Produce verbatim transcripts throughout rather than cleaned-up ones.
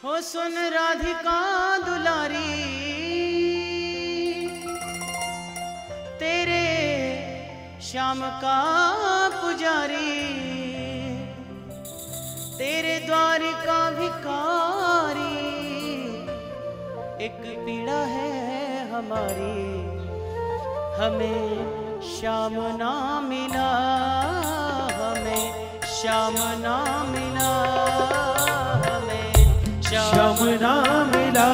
हो सुन राधिका दुलारी, तेरे श्याम का पुजारी, तेरे द्वार का भिखारी, एक पीड़ा है हमारी, हमें श्याम ना मिला, हमें श्याम ना मिला, हमें श्याम ना मिला,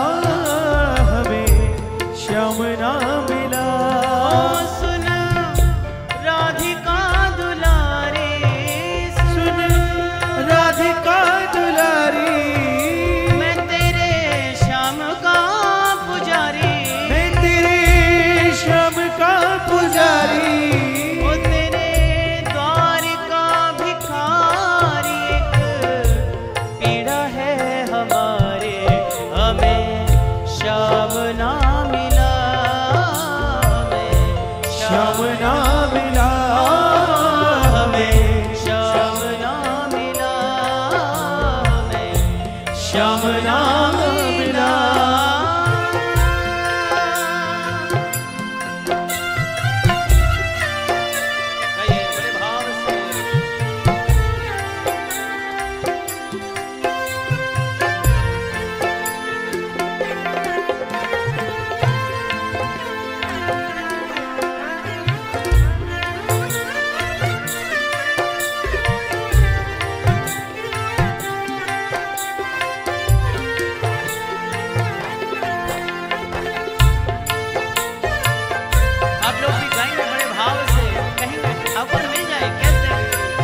हमें श्याम ना मिला। ओ सुन राधिका दुलारी, सुन राधिका दुलारी, मैं तेरे श्याम का पुजारी, मैं तेरे श्याम का पुजारी, ओ तेरे द्वार का भिखारी, एक पीड़ा है हमारे, हमें श्याम ना मिला, हमें श्याम ना मिला, हमें श्याम ना मिला, हमें श्याम ना मिला। गाइए बड़े भाव से। आप लोग भी गाएंगे बड़े भाव से, कहेंगे आपको मिल जाए कैसे।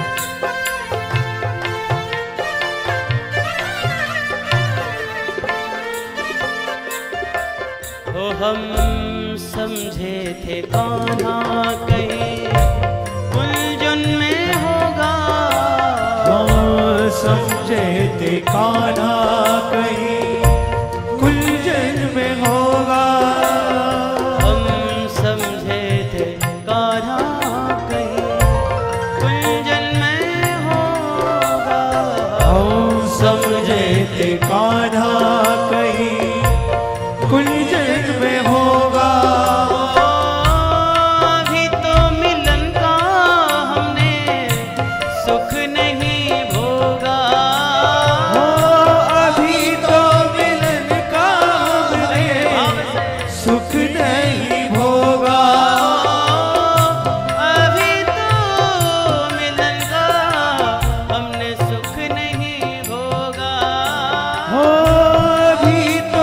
ओ हम समझे थे कान्हा कहीं उलझन में होगा, हम समझे थे कान्हा कहीं कुलजन में होगा, हम समझे थे कान्हा कहीं उलझन में होगा, हम समझे थे कान्हा कहीं कुलजन में होगा। अभी तो मिलन का हमने सुख नहीं भोगा, हो अभी तो मिलन का हमने सुख नहीं भोगा, अभी तो मिलन का हमने सुख नहीं भोगा, हो अभी तो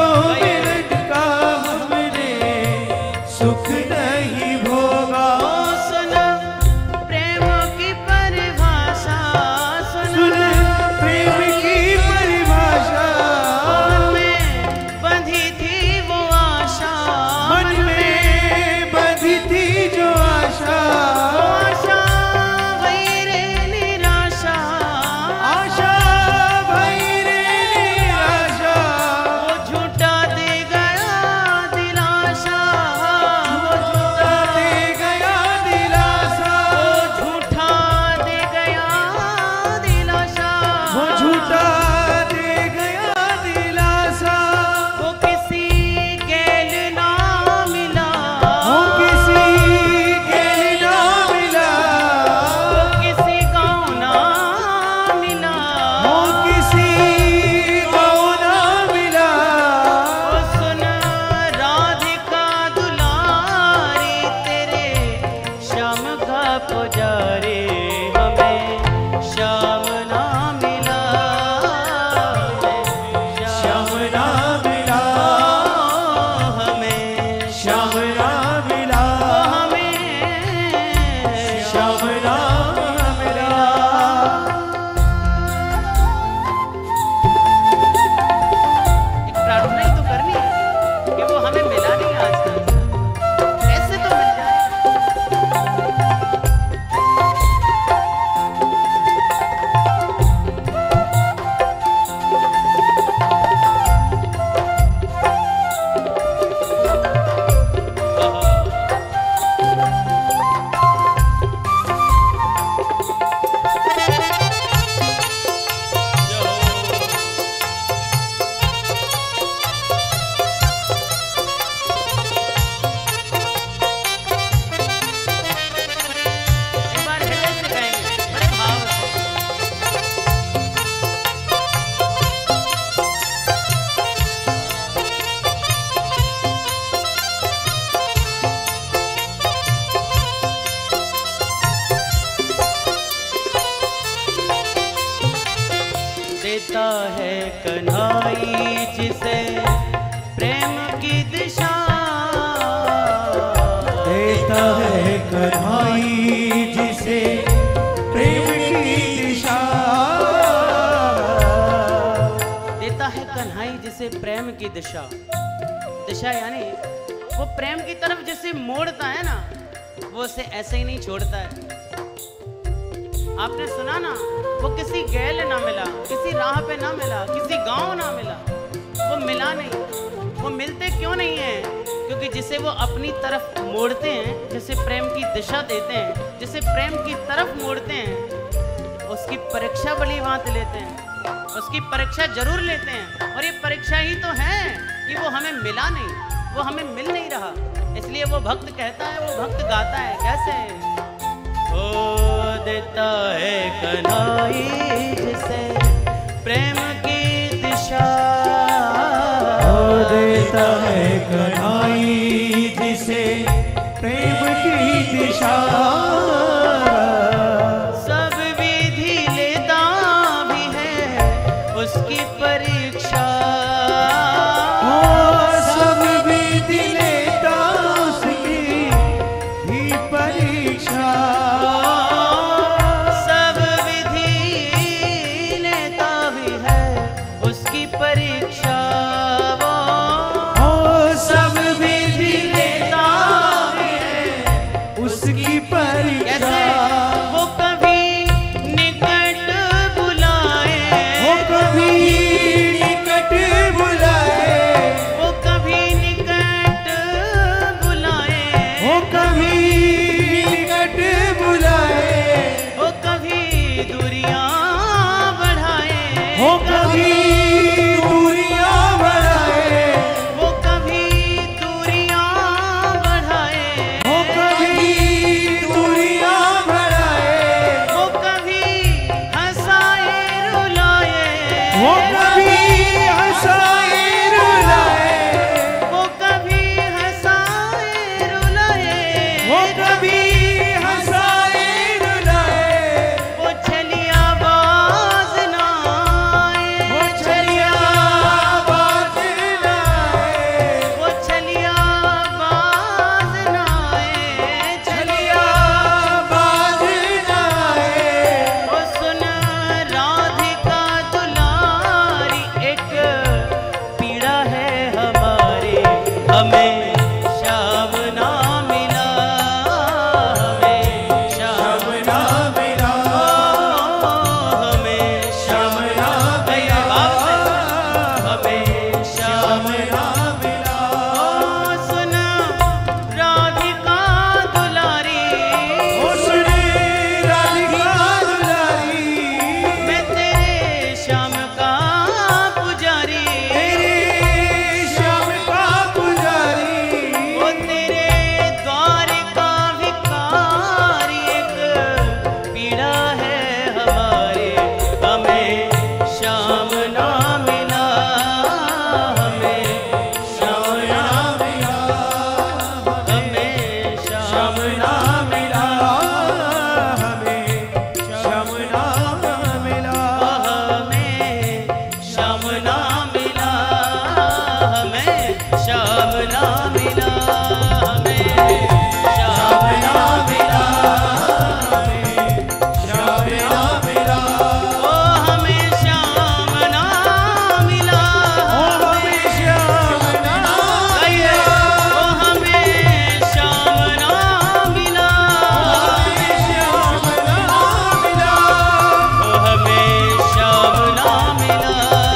है कन्हाई जिसे प्रेम की दिशा, देता है कन्हाई जिसे प्रेम की दिशा, देता है कन्हाई जिसे प्रेम की दिशा। दिशा यानी वो प्रेम की तरफ जिसे मोड़ता है ना, वो उसे ऐसे ही नहीं छोड़ता है। आपने सुना ना, वो किसी गैल ना मिला, किसी राह पे ना मिला, किसी गांव ना मिला, वो मिला नहीं। वो मिलते क्यों नहीं है? क्योंकि जिसे वो अपनी तरफ मोड़ते हैं, जिसे प्रेम की दिशा देते हैं, जिसे प्रेम की तरफ मोड़ते हैं, उसकी परीक्षा भली भांति लेते हैं, उसकी परीक्षा जरूर लेते हैं। और ये परीक्षा ही तो है कि वो हमें मिला नहीं, वो हमें मिल नहीं रहा। इसलिए वो भक्त कहता है, वो भक्त गाता है, कैसे? ओ देता है कन्हाई जिसे प्रेम की दिशा, ओ देता है कन्हाई जिसे प्रेम की दिशा, सब विधि लेता भी है उसकी परीक्षा, ओ सब विधि लेता उसकी भी परीक्षा, सब विधि लेता भी है उसकी परीक्षा, ओ सब विधि लेता है उसकी परीक्षा। कैसे? वो कभी निकट बुलाए, वो कभी निकट बुलाए, वो कभी निकट बुलाए, वो कभी निकट बुलाए, वो कभी दूरियां बढ़ाए, वो कभी दूरियां बढ़ाए, वो कभी दूरियां बढ़ाए, वो कभी दूरियां बढ़ाए, वो कभी हंसाए रुलाए, वो कभी हंसाए रुलाए, वो कभी हंसाए रुलाए, वो कभी हंसाए रुलाए, वो छलिया बाज ना आए, वो छलिया बाज ना आए, वो छलिया बाज ना आए, छलिया बाज ना आए, वो सुन राधिका दुलारी, एक पीड़ा है हमारी, हमें श्याम ना मिला, हमें श्याम श्याम ना मिला, हमें श्याम श्याम ना मिला, हमें श्याम श्याम ना मिला, सुन राधिका दुलारी, ओ सुन राधिका दुलारी, मैं तेरे श्याम का पुजारी, तेरे श्याम का पुजारी, वो तेरे द्वार का भिखारी, एक पीड़ा है हमारी, हमें श्याम ना मिला, हमें श्याम ना मिला, हमें श्याम श्याम ना मिला, हमें श्याम ना मिला, हमें श्याम ना मिला, हमें श्याम ना मिला, हमें श्याम ना मिला, श्याम ना मिला, ओ हमें श्याम ना मिला, ओ हमें श्याम ना गाइए, ओ हमें श्याम ना मिला, श्याम ना मिला, ओ हमें श्याम ना मिला,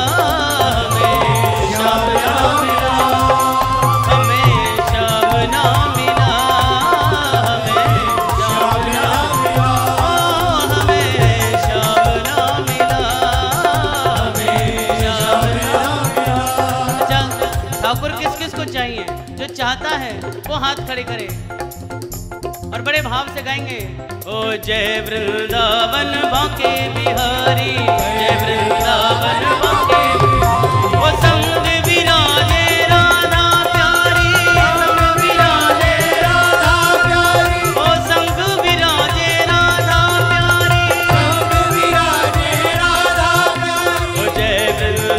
हमें श्याम ना मिला, हमें श्याम ना मिला, हमें श्याम ना मिला, ओ हमें श्याम ना मिला, हमें श्याम ना मिला। अच्छा, ठाकुर किस किस को चाहिए? जो चाहता है वो हाथ खड़े करे और बड़े भाव से गाएंगे। ओ जय वृंदावन बांके बिहारी, जय वृंदावन बांके बिहारी, ओ संग विराजे राधा प्यारी, संग विराजे राधा प्यारी, ओ संग विराजे राधा प्यारी, संग विराजे राधा प्यारी, ओ जय वृंदावन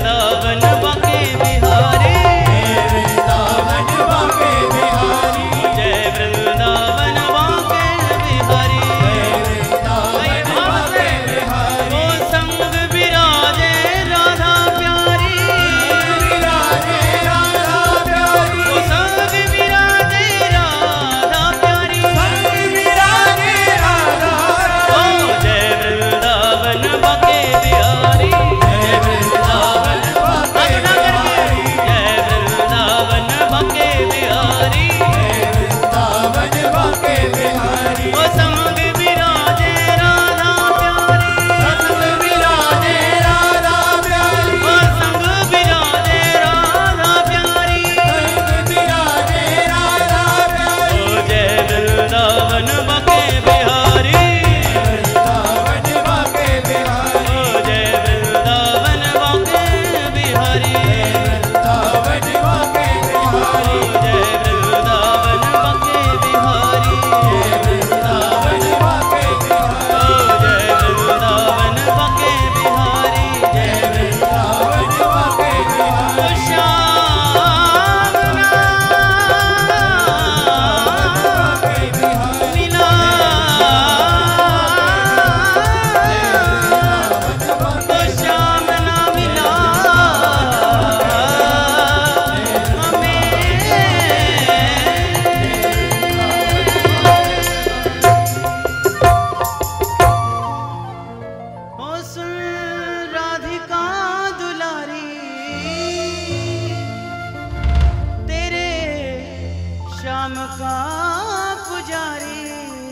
श्याम का पुजारी,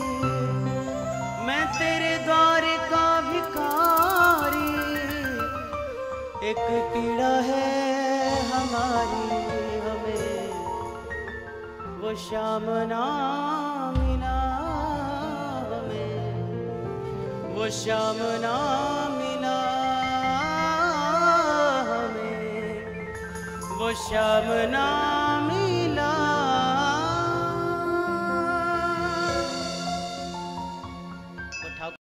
मैं तेरे द्वार का भिखारी। एक पीड़ा है हमारी, हमें वो श्याम ना मिला, हमें वो श्याम ना मिला, हमें वो श्याम ना